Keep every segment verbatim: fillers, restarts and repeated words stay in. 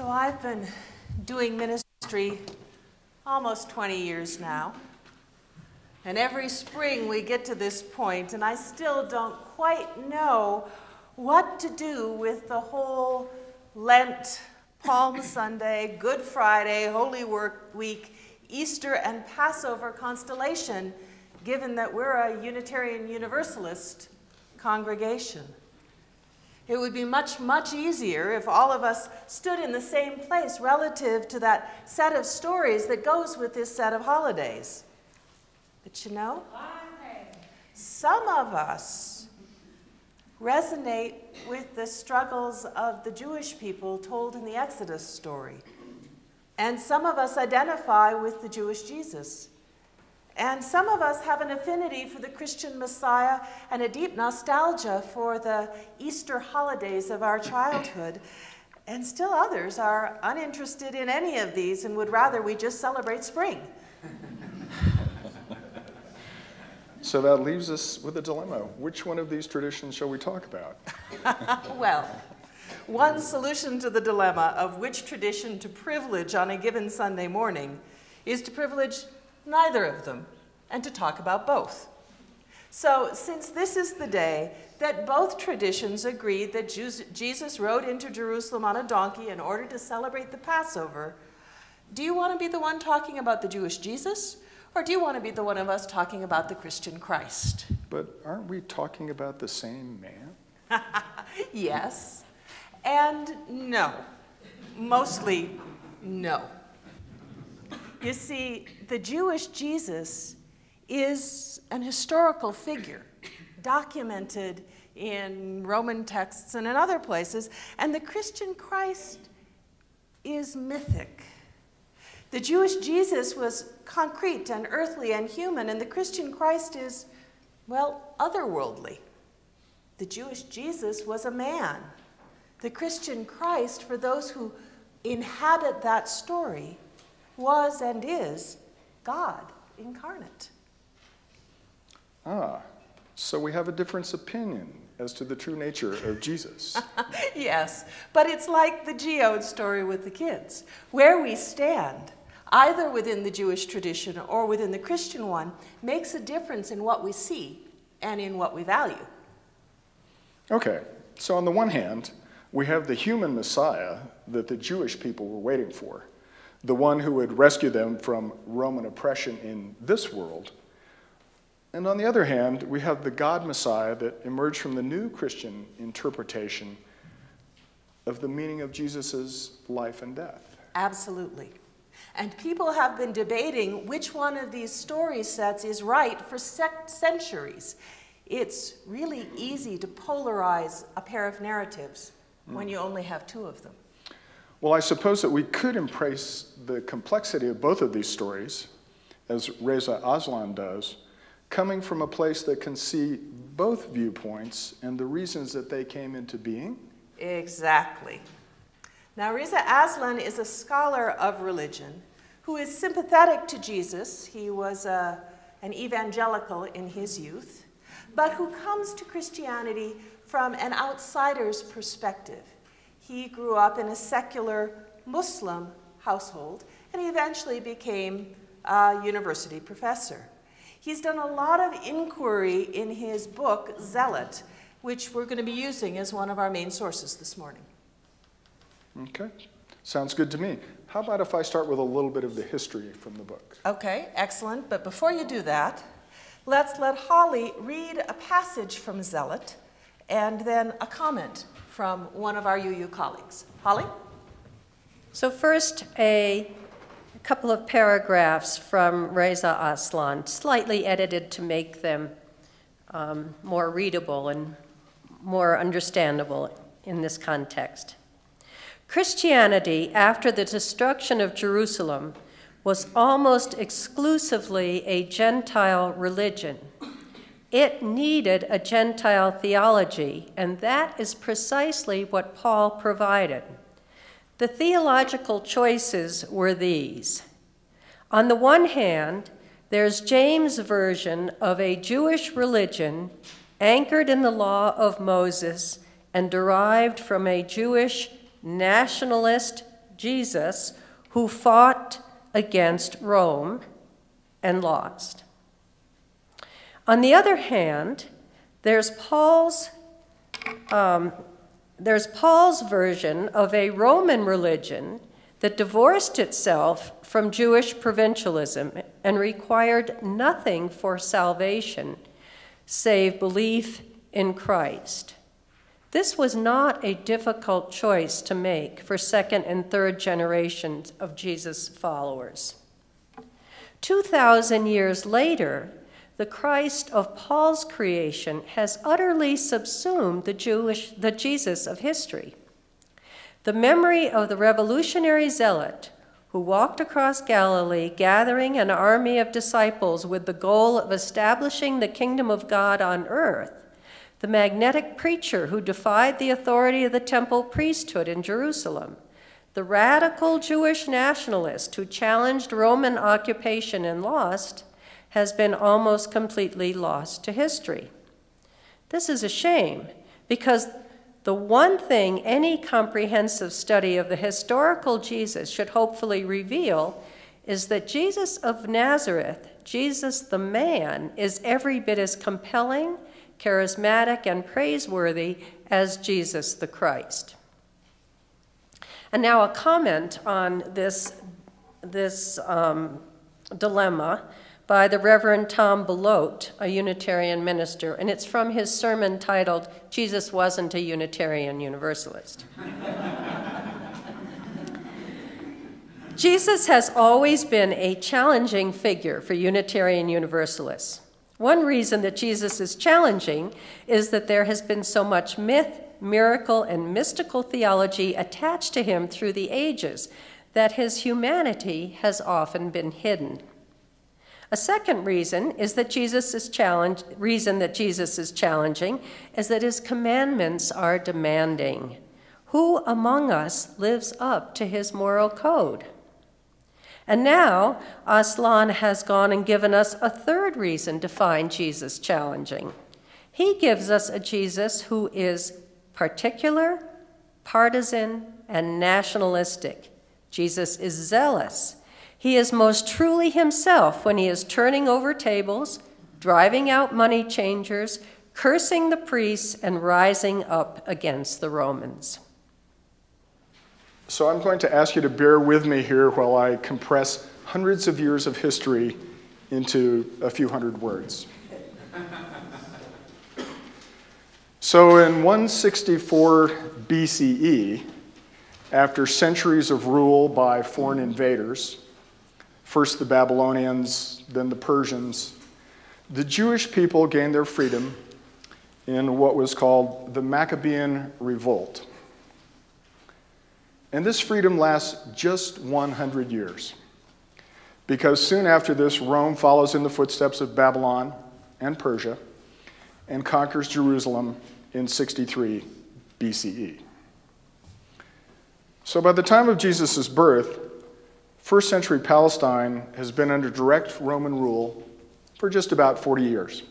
So I've been doing ministry almost twenty years now. And every spring we get to this point, and I still don't quite know what to do with the whole Lent, Palm Sunday, Good Friday, Holy Work Week, Easter, and Passover constellation, given that we're a Unitarian Universalist congregation. It would be much, much easier if all of us stood in the same place relative to that set of stories that goes with this set of holidays. But you know, some of us resonate with the struggles of the Jewish people told in the Exodus story. And some of us identify with the Jewish Jesus. And some of us have an affinity for the Christian Messiah and a deep nostalgia for the Easter holidays of our childhood. And still others are uninterested in any of these and would rather we just celebrate spring. So that leaves us with a dilemma. Which one of these traditions shall we talk about? Well, one solution to the dilemma of which tradition to privilege on a given Sunday morning is to privilege neither of them and to talk about both. So since this is the day that both traditions agreed that Jesus rode into Jerusalem on a donkey in order to celebrate the Passover, do you want to be the one talking about the Jewish Jesus? Or do you want to be the one of us talking about the Christian Christ? But aren't we talking about the same man? Yes, and no. Mostly no. You see, the Jewish Jesus is an historical figure, documented in Roman texts and in other places, and the Christian Christ is mythic. The Jewish Jesus was concrete and earthly and human, and the Christian Christ is, well, otherworldly. The Jewish Jesus was a man. The Christian Christ, for those who inhabit that story, was and is God incarnate. Ah, so we have a difference of opinion as to the true nature of Jesus. Yes, but it's like the geode story with the kids. Where we stand, either within the Jewish tradition or within the Christian one, makes a difference in what we see and in what we value. Okay, so on the one hand, we have the human Messiah that the Jewish people were waiting for, the one who would rescue them from Roman oppression in this world. And on the other hand, we have the God Messiah that emerged from the new Christian interpretation of the meaning of Jesus' life and death. Absolutely. And people have been debating which one of these story sets is right for centuries. It's really easy to polarize a pair of narratives mm. when you only have two of them. Well, I suppose that we could embrace the complexity of both of these stories, as Reza Aslan does, coming from a place that can see both viewpoints and the reasons that they came into being. Exactly. Now, Reza Aslan is a scholar of religion who is sympathetic to Jesus. He was a, an evangelical in his youth, but who comes to Christianity from an outsider's perspective. He grew up in a secular Muslim household, and he eventually became a university professor. He's done a lot of inquiry in his book, Zealot, which we're going to be using as one of our main sources this morning. Okay, sounds good to me. How about if I start with a little bit of the history from the book? Okay, excellent. But before you do that, let's let Holly read a passage from Zealot and then a comment from one of our U U colleagues. Holly? So first, a couple of paragraphs from Reza Aslan, slightly edited to make them um, more readable and more understandable in this context. Christianity, after the destruction of Jerusalem, was almost exclusively a Gentile religion. It needed a Gentile theology, and that is precisely what Paul provided. The theological choices were these. On the one hand, there's James' version of a Jewish religion anchored in the law of Moses and derived from a Jewish nationalist Jesus, who fought against Rome and lost. On the other hand, there's Paul's, um, there's Paul's version of a Roman religion that divorced itself from Jewish provincialism and required nothing for salvation save belief in Christ. This was not a difficult choice to make for second and third generations of Jesus' followers. Two thousand years later, the Christ of Paul's creation has utterly subsumed the Jewish, the Jesus of history. The memory of the revolutionary zealot who walked across Galilee gathering an army of disciples with the goal of establishing the kingdom of God on earth, the magnetic preacher who defied the authority of the temple priesthood in Jerusalem, the radical Jewish nationalist who challenged Roman occupation and lost, has been almost completely lost to history. This is a shame, because the one thing any comprehensive study of the historical Jesus should hopefully reveal is that Jesus of Nazareth, Jesus the man, is every bit as compelling, charismatic, and praiseworthy as Jesus the Christ. And now a comment on this, this um, dilemma by the Reverend Tom Belote, a Unitarian minister, and it's from his sermon titled, "Jesus Wasn't a Unitarian Universalist." Jesus has always been a challenging figure for Unitarian Universalists. One reason that Jesus is challenging is that there has been so much myth, miracle, and mystical theology attached to him through the ages that his humanity has often been hidden. A second reason is that Jesus is challenged, reason that Jesus is challenging is that his commandments are demanding. Who among us lives up to his moral code? And now Aslan has gone and given us a third reason to find Jesus challenging. He gives us a Jesus who is particular, partisan, and nationalistic. Jesus is zealous. He is most truly himself when he is turning over tables, driving out money changers, cursing the priests, and rising up against the Romans. So I'm going to ask you to bear with me here while I compress hundreds of years of history into a few hundred words. So in one sixty-four B C E, after centuries of rule by foreign invaders, first the Babylonians, then the Persians, the Jewish people gained their freedom in what was called the Maccabean Revolt. And this freedom lasts just one hundred years, because soon after this, Rome follows in the footsteps of Babylon and Persia and conquers Jerusalem in sixty-three B C E. So by the time of Jesus' birth, first century Palestine has been under direct Roman rule for just about forty years.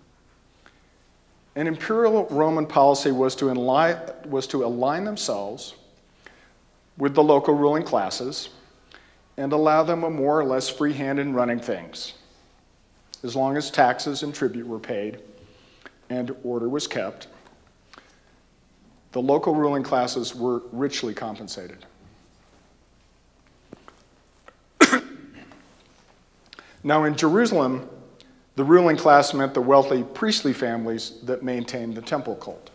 An imperial Roman policy was to, align, was to align themselves with the local ruling classes and allow them a more or less free hand in running things, as long as taxes and tribute were paid and order was kept. The local ruling classes were richly compensated. Now in Jerusalem, the ruling class meant the wealthy priestly families that maintained the temple cult.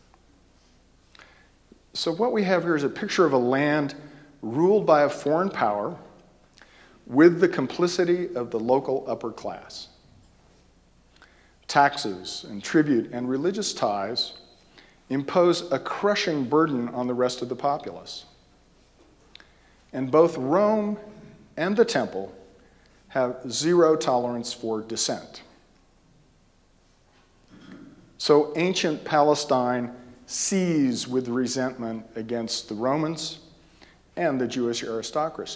So what we have here is a picture of a land ruled by a foreign power with the complicity of the local upper class. Taxes and tribute and religious ties impose a crushing burden on the rest of the populace. And both Rome and the temple have zero tolerance for dissent. So ancient Palestine seethes with resentment against the Romans and the Jewish aristocracy.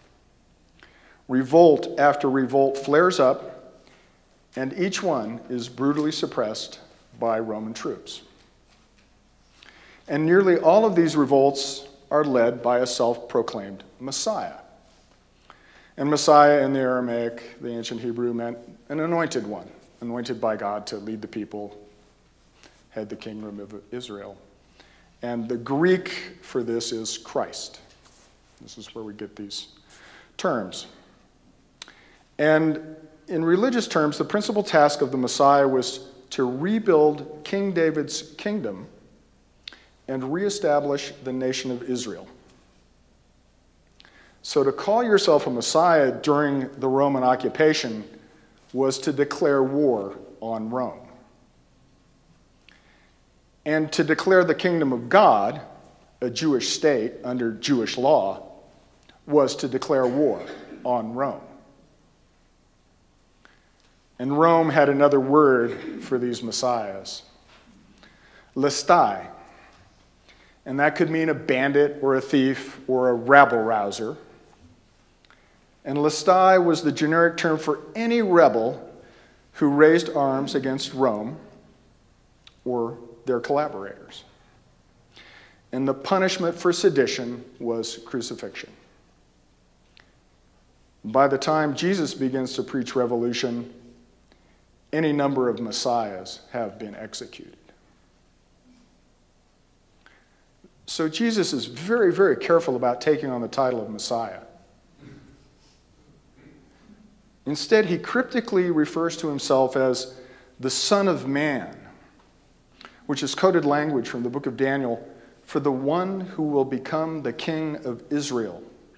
Revolt after revolt flares up, and each one is brutally suppressed by Roman troops. And nearly all of these revolts are led by a self-proclaimed Messiah. And Messiah in the Aramaic, the ancient Hebrew, meant an anointed one, anointed by God to lead the people, head the kingdom of Israel. And the Greek for this is Christ. This is where we get these terms. And in religious terms, the principal task of the Messiah was to rebuild King David's kingdom and reestablish the nation of Israel. So to call yourself a Messiah during the Roman occupation was to declare war on Rome. And to declare the kingdom of God, a Jewish state under Jewish law, was to declare war on Rome. And Rome had another word for these messiahs, listai. And that could mean a bandit or a thief or a rabble-rouser. And listai was the generic term for any rebel who raised arms against Rome or their collaborators. And the punishment for sedition was crucifixion. By the time Jesus begins to preach revolution, any number of messiahs have been executed. So Jesus is very, very careful about taking on the title of Messiah. Instead, he cryptically refers to himself as the Son of Man, which is coded language from the book of Daniel for the one who will become the king of Israel.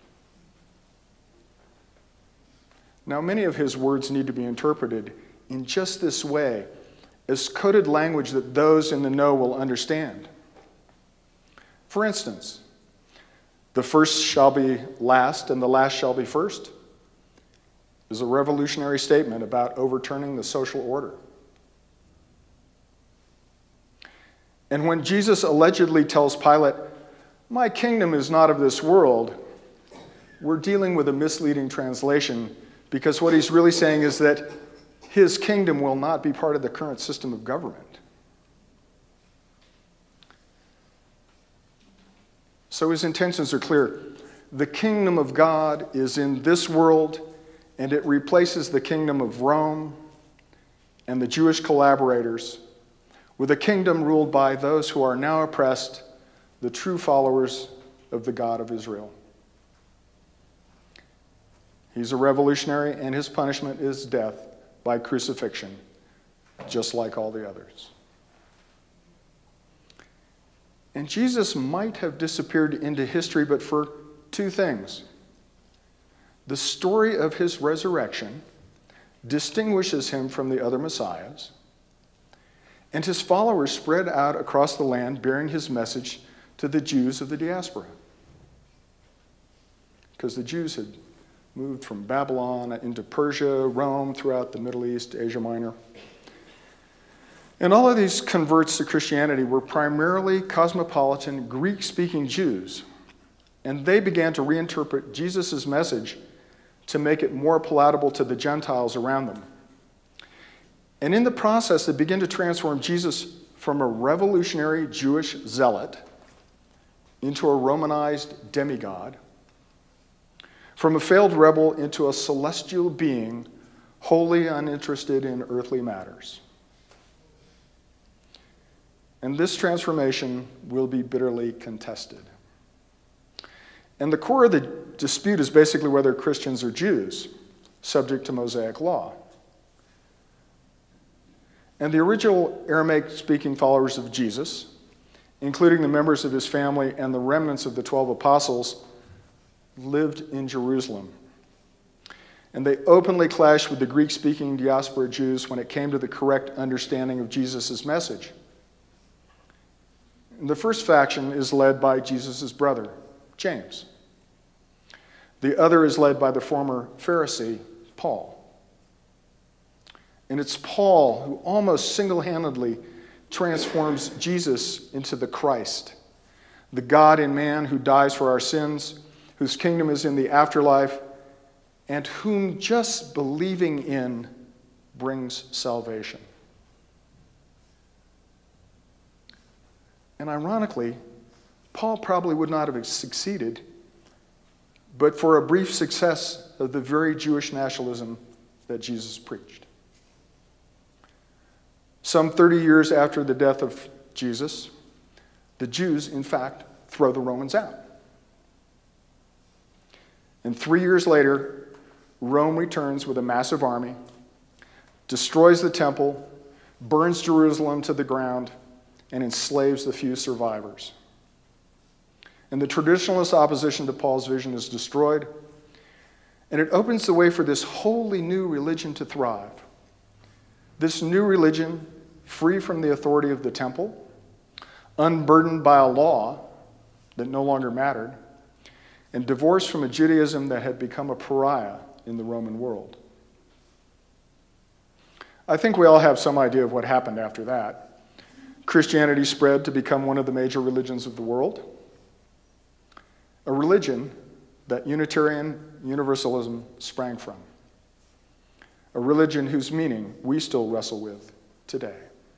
Now, many of his words need to be interpreted in just this way, as coded language that those in the know will understand. For instance, the first shall be last and the last shall be first is a revolutionary statement about overturning the social order. And when Jesus allegedly tells Pilate, "My kingdom is not of this world," we're dealing with a misleading translation, because what he's really saying is that his kingdom will not be part of the current system of government. So his intentions are clear. The kingdom of God is in this world, and it replaces the kingdom of Rome and the Jewish collaborators with a kingdom ruled by those who are now oppressed, the true followers of the God of Israel. He's a revolutionary, and his punishment is death by crucifixion, just like all the others. And Jesus might have disappeared into history, but for two things. The story of his resurrection distinguishes him from the other messiahs, and his followers spread out across the land bearing his message to the Jews of the diaspora. Because the Jews had moved from Babylon into Persia, Rome, throughout the Middle East, Asia Minor. And all of these converts to Christianity were primarily cosmopolitan, Greek-speaking Jews. And they began to reinterpret Jesus' message to make it more palatable to the Gentiles around them. And in the process, they began to transform Jesus from a revolutionary Jewish zealot into a Romanized demigod, from a failed rebel into a celestial being wholly uninterested in earthly matters. And this transformation will be bitterly contested. And the core of the dispute is basically whether Christians are Jews, subject to Mosaic law. And the original Aramaic-speaking followers of Jesus, including the members of his family and the remnants of the twelve apostles, lived in Jerusalem. And they openly clashed with the Greek-speaking diaspora Jews when it came to the correct understanding of Jesus' message. And the first faction is led by Jesus' brother, James. The other is led by the former Pharisee, Paul. And it's Paul who almost single-handedly transforms Jesus into the Christ, the God in man who dies for our sins, whose kingdom is in the afterlife, and whom just believing in brings salvation. And ironically, Paul probably would not have succeeded but for a brief success of the very Jewish nationalism that Jesus preached. Some thirty years after the death of Jesus, the Jews, in fact, throw the Romans out. And three years later, Rome returns with a massive army, destroys the temple, burns Jerusalem to the ground, and enslaves the few survivors. And the traditionalist opposition to Paul's vision is destroyed, and it opens the way for this wholly new religion to thrive. This new religion, free from the authority of the temple, unburdened by a law that no longer mattered, and divorced from a Judaism that had become a pariah in the Roman world. I think we all have some idea of what happened after that. Christianity spread to become one of the major religions of the world, a religion that Unitarian Universalism sprang from, a religion whose meaning we still wrestle with today.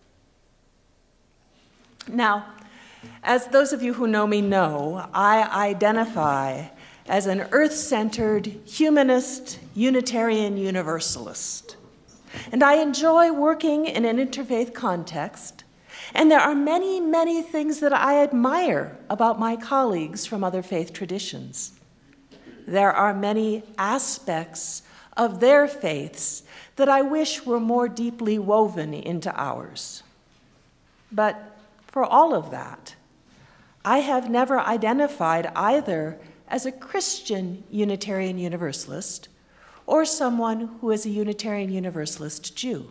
Now, as those of you who know me know, I identify as an earth-centered, humanist, Unitarian Universalist. And I enjoy working in an interfaith context. And there are many, many things that I admire about my colleagues from other faith traditions. There are many aspects of their faiths that I wish were more deeply woven into ours. But for all of that, I have never identified either as a Christian Unitarian Universalist or someone who is a Unitarian Universalist Jew.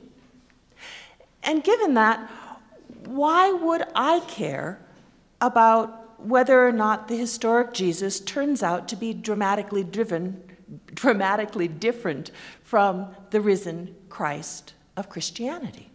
And given that, why would I care about whether or not the historic Jesus turns out to be dramatically driven, dramatically different from the risen Christ of Christianity?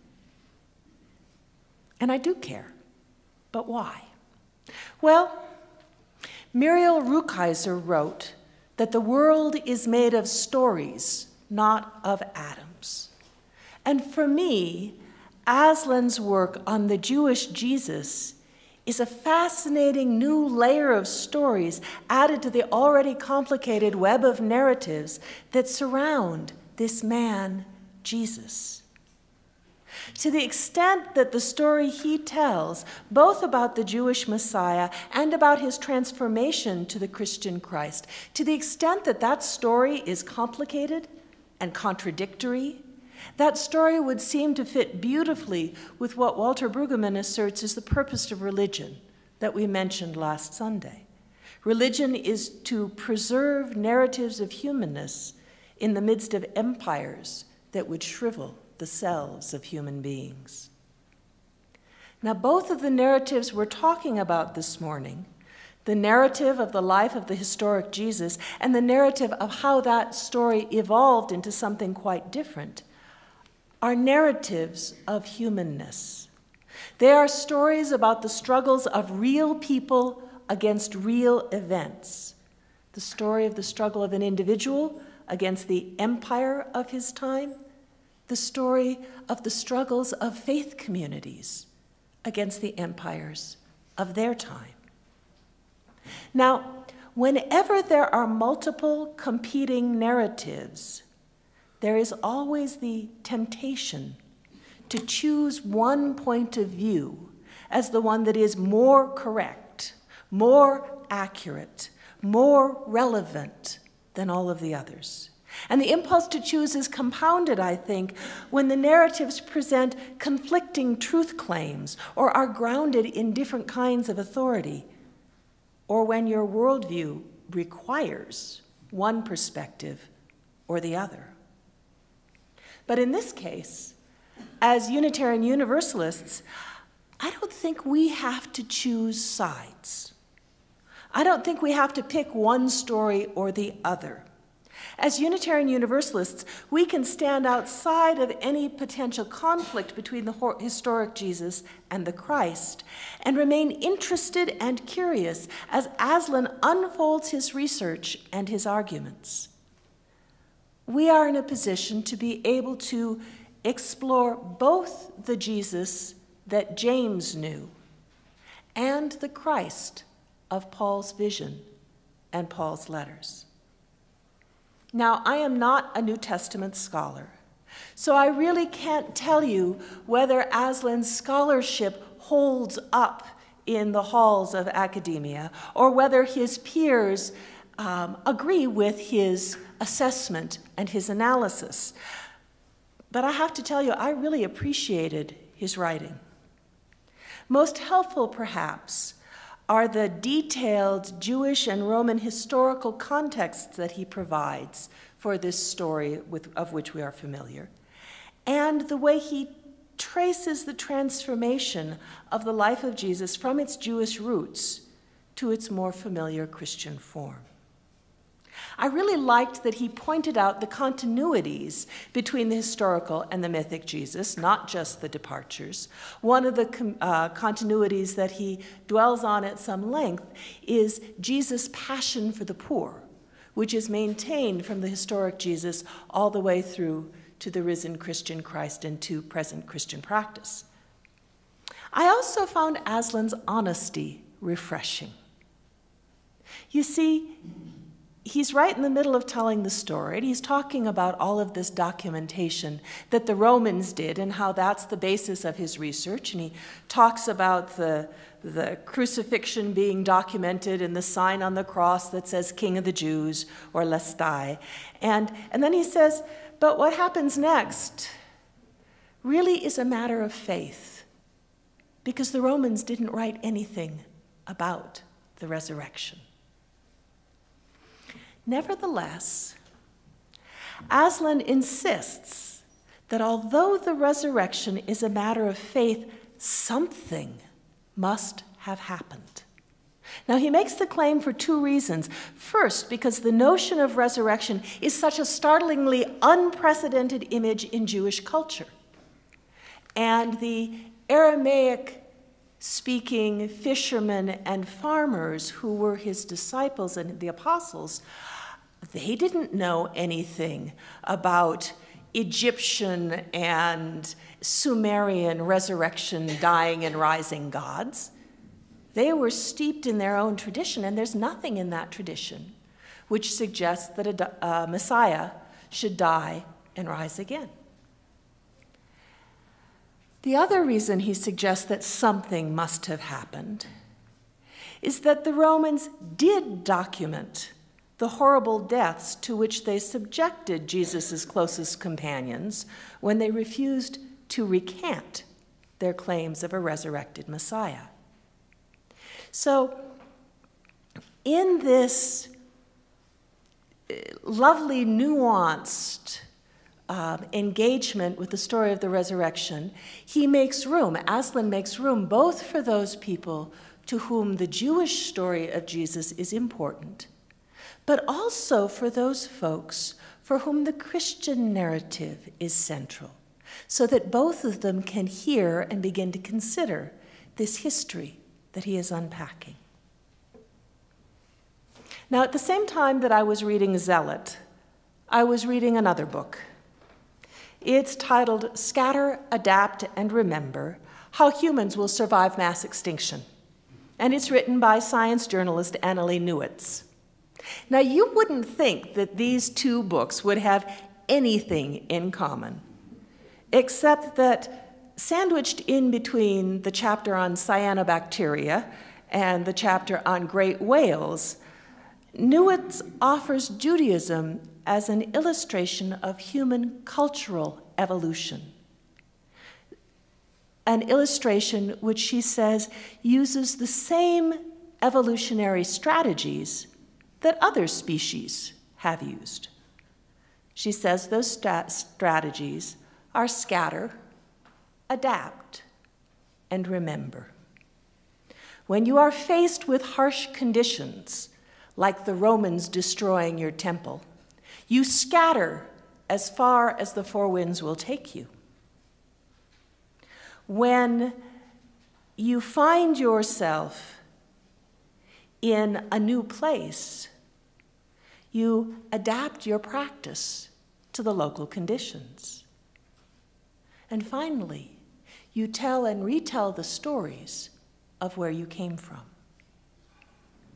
And I do care, but why? Well, Muriel Rukeyser wrote that the world is made of stories, not of atoms. And for me, Aslan's work on the Jewish Jesus is a fascinating new layer of stories added to the already complicated web of narratives that surround this man, Jesus. To the extent that the story he tells, both about the Jewish Messiah and about his transformation to the Christian Christ, to the extent that that story is complicated and contradictory, that story would seem to fit beautifully with what Walter Brueggemann asserts is the purpose of religion that we mentioned last Sunday. Religion is to preserve narratives of humanness in the midst of empires that would shrivel the selves of human beings. Now, both of the narratives we're talking about this morning, the narrative of the life of the historic Jesus and the narrative of how that story evolved into something quite different, are narratives of humanness. They are stories about the struggles of real people against real events. The story of the struggle of an individual against the empire of his time. The story of the struggles of faith communities against the empires of their time. Now, whenever there are multiple competing narratives, there is always the temptation to choose one point of view as the one that is more correct, more accurate, more relevant than all of the others. And the impulse to choose is compounded, I think, when the narratives present conflicting truth claims or are grounded in different kinds of authority, or when your worldview requires one perspective or the other. But in this case, as Unitarian Universalists, I don't think we have to choose sides. I don't think we have to pick one story or the other. As Unitarian Universalists, we can stand outside of any potential conflict between the historic Jesus and the Christ and remain interested and curious as Aslan unfolds his research and his arguments. We are in a position to be able to explore both the Jesus that James knew and the Christ of Paul's vision and Paul's letters. Now, I am not a New Testament scholar, so I really can't tell you whether Aslan's scholarship holds up in the halls of academia or whether his peers um, agree with his assessment and his analysis. But I have to tell you, I really appreciated his writing. Most helpful, perhaps, are the detailed Jewish and Roman historical contexts that he provides for this story with, of which we are familiar, and the way he traces the transformation of the life of Jesus from its Jewish roots to its more familiar Christian form. I really liked that he pointed out the continuities between the historical and the mythic Jesus, not just the departures. One of the uh, continuities that he dwells on at some length is Jesus' passion for the poor, which is maintained from the historic Jesus all the way through to the risen Christian Christ and to present Christian practice. I also found Aslan's honesty refreshing. You see, he's right in the middle of telling the story, and he's talking about all of this documentation that the Romans did and how that's the basis of his research. And he talks about the, the crucifixion being documented and the sign on the cross that says King of the Jews or Lestai. And, and then he says, but what happens next really is a matter of faith, because the Romans didn't write anything about the resurrection. Nevertheless, Aslan insists that although the resurrection is a matter of faith, something must have happened. Now, he makes the claim for two reasons. First, because the notion of resurrection is such a startlingly unprecedented image in Jewish culture. And the Aramaic-speaking fishermen and farmers who were his disciples and the apostles, they didn't know anything about Egyptian and Sumerian resurrection, dying and rising gods. They were steeped in their own tradition, and there's nothing in that tradition which suggests that a uh, Messiah should die and rise again. The other reason he suggests that something must have happened is that the Romans did document the horrible deaths to which they subjected Jesus' closest companions when they refused to recant their claims of a resurrected Messiah. So, in this lovely, nuanced um, engagement with the story of the resurrection, he makes room, Aslan makes room, both for those people to whom the Jewish story of Jesus is important, but also for those folks for whom the Christian narrative is central, so that both of them can hear and begin to consider this history that he is unpacking. Now, at the same time that I was reading Zealot, I was reading another book. It's titled Scatter, Adapt, and Remember: How Humans Will Survive Mass Extinction. And it's written by science journalist Annalee Newitz. Now, you wouldn't think that these two books would have anything in common, except that sandwiched in between the chapter on cyanobacteria and the chapter on great whales, Newitz offers Judaism as an illustration of human cultural evolution. An illustration which she says uses the same evolutionary strategies that other species have used. She says those stat- strategies are scatter, adapt, and remember. When you are faced with harsh conditions, like the Romans destroying your temple, you scatter as far as the four winds will take you. When you find yourself in a new place, you adapt your practice to the local conditions. And finally, you tell and retell the stories of where you came from.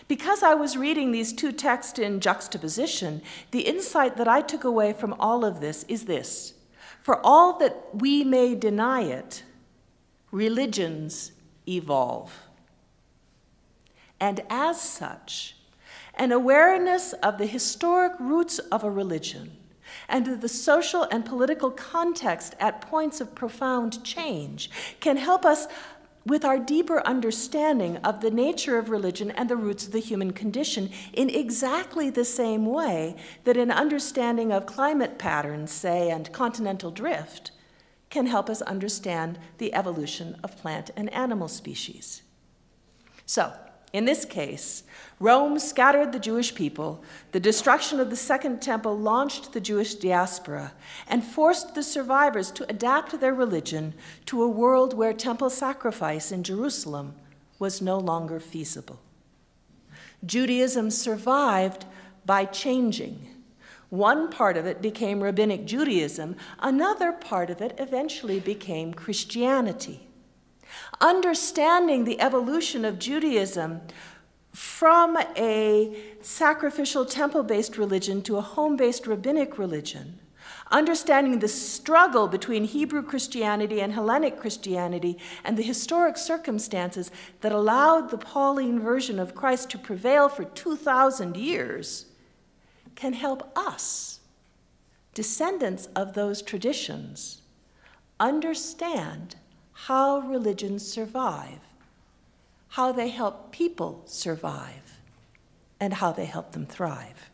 Because I was reading these two texts in juxtaposition, the insight that I took away from all of this is this. For all that we may deny it, religions evolve. And as such, an awareness of the historic roots of a religion and of the social and political context at points of profound change can help us with our deeper understanding of the nature of religion and the roots of the human condition in exactly the same way that an understanding of climate patterns, say, and continental drift can help us understand the evolution of plant and animal species. So, in this case, Rome scattered the Jewish people, the destruction of the Second Temple launched the Jewish diaspora, and forced the survivors to adapt their religion to a world where temple sacrifice in Jerusalem was no longer feasible. Judaism survived by changing. One part of it became Rabbinic Judaism, another part of it eventually became Christianity. Understanding the evolution of Judaism from a sacrificial temple-based religion to a home-based rabbinic religion, understanding the struggle between Hebrew Christianity and Hellenic Christianity and the historic circumstances that allowed the Pauline version of Christ to prevail for two thousand years, can help us, descendants of those traditions, understand how religions survive, how they help people survive, and how they help them thrive.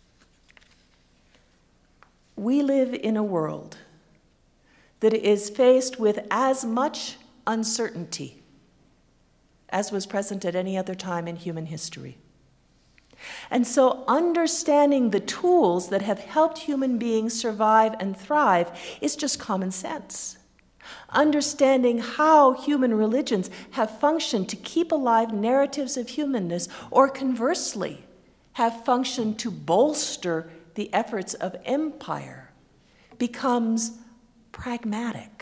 We live in a world that is faced with as much uncertainty as was present at any other time in human history. And so understanding the tools that have helped human beings survive and thrive is just common sense. Understanding how human religions have functioned to keep alive narratives of humanness, or conversely, have functioned to bolster the efforts of empire, becomes pragmatic.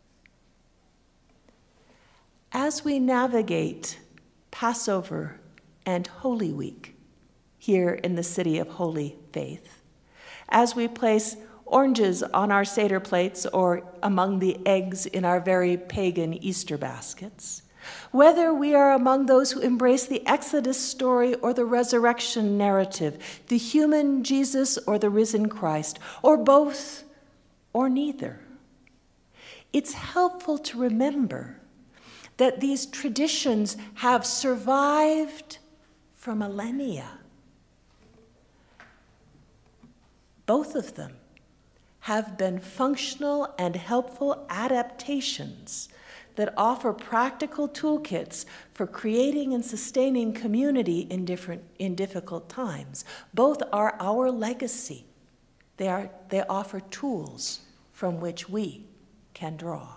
As we navigate Passover and Holy Week here in the city of Holy Faith, as we place oranges on our Seder plates or among the eggs in our very pagan Easter baskets, whether we are among those who embrace the Exodus story or the resurrection narrative, the human Jesus or the risen Christ, or both or neither, it's helpful to remember that these traditions have survived for millennia. Both of them have been functional and helpful adaptations that offer practical toolkits for creating and sustaining community in different, in difficult times. Both are our legacy. They are, they offer tools from which we can draw.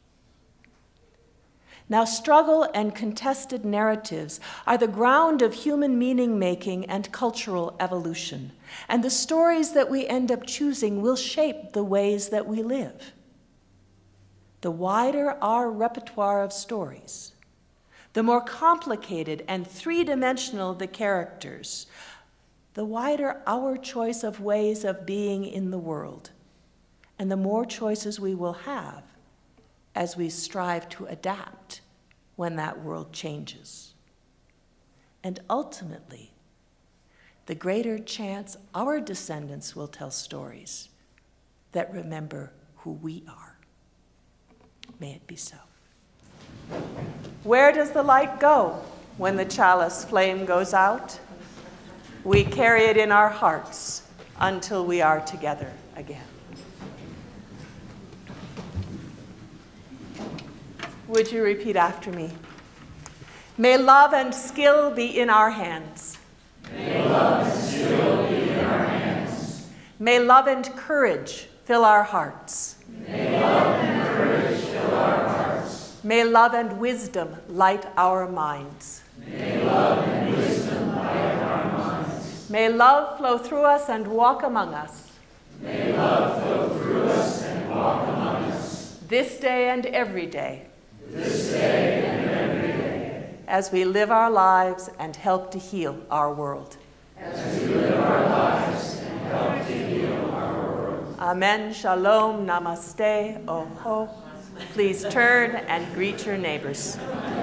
Now, struggle and contested narratives are the ground of human meaning-making and cultural evolution, and the stories that we end up choosing will shape the ways that we live. The wider our repertoire of stories, the more complicated and three-dimensional the characters, the wider our choice of ways of being in the world, and the more choices we will have as we strive to adapt when that world changes. And ultimately, the greater chance our descendants will tell stories that remember who we are. May it be so. Where does the light go when the chalice flame goes out? We carry it in our hearts until we are together again. Would you repeat after me? May love and skill be in our hands. May love and skill be in our hands. May love and courage fill our hearts. May love and courage fill our hearts. May love and wisdom light our minds. May love and wisdom light our minds. May love flow through us and walk among us. May love flow through us and walk among us. This day and every day. This day and every day. as we live our lives and help to heal our world. As we live our lives and help to heal our world. Amen. Shalom. Namaste. Oho. Please turn and greet your neighbors.